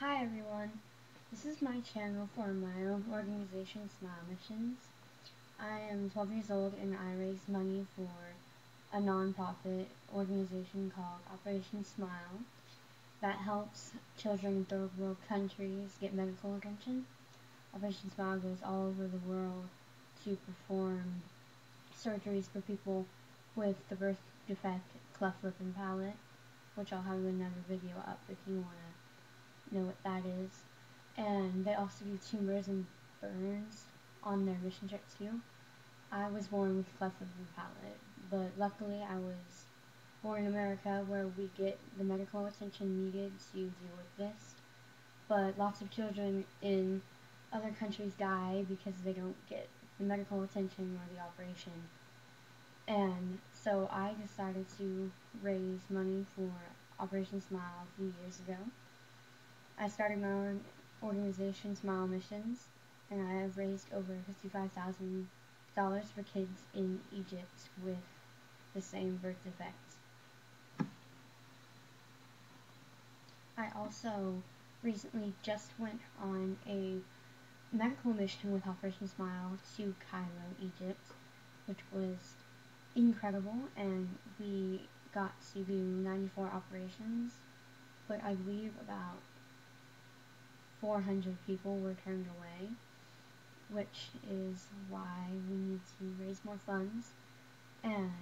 Hi everyone, this is my channel for my own organization, Smile Missions. I am 12 years old and I raise money for a non-profit organization called Operation Smile that helps children in third world countries get medical attention. Operation Smile goes all over the world to perform surgeries for people with the birth defect, cleft lip and palate, which I'll have another video up if you want to know what that is. And they also do tumors and burns on their mission trips too. I was born with cleft lip and palate, but luckily I was born in America where we get the medical attention needed to deal with this. But lots of children in other countries die because they don't get the medical attention or the operation. And so I decided to raise money for Operation Smile a few years ago. I started my own organization, Smile Missions, and I have raised over $55,000 for kids in Egypt with the same birth defects. I also recently just went on a medical mission with Operation Smile to Cairo, Egypt, which was incredible, and we got to do 94 operations, but I believe about 400 people were turned away, which is why we need to raise more funds. And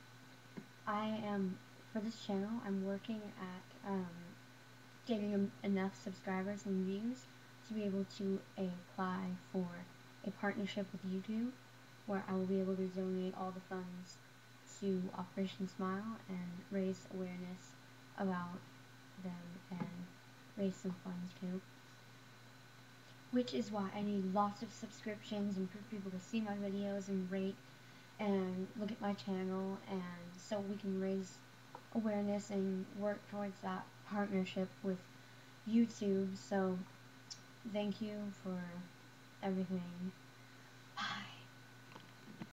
for this channel, I'm working at getting enough subscribers and views to be able to apply for a partnership with YouTube, where I will be able to donate all the funds to Operation Smile and raise awareness about them and raise some funds too. Which is why I need lots of subscriptions and for people to see my videos and rate and look at my channel, and so we can raise awareness and work towards that partnership with YouTube. So thank you for everything.